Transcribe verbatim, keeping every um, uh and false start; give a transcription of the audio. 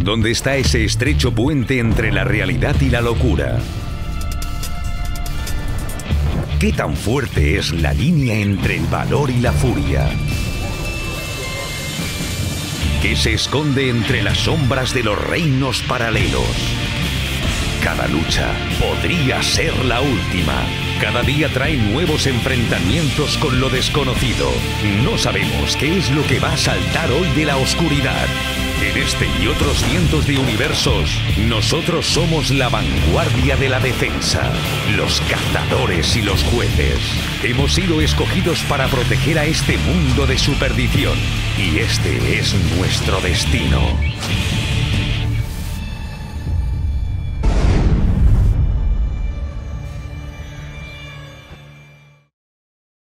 ¿Dónde está ese estrecho puente entre la realidad y la locura? ¿Qué tan fuerte es la línea entre el valor y la furia? ¿Qué se esconde entre las sombras de los reinos paralelos? Cada lucha podría ser la última. Cada día trae nuevos enfrentamientos con lo desconocido. No sabemos qué es lo que va a saltar hoy de la oscuridad. En este y otros cientos de universos, nosotros somos la vanguardia de la defensa, los cazadores y los jueces. Hemos sido escogidos para proteger a este mundo de su perdición, y este es nuestro destino.